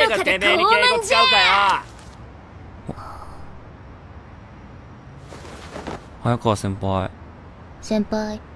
誰がてめえに敬語使うかよ。 早川先輩。 先輩。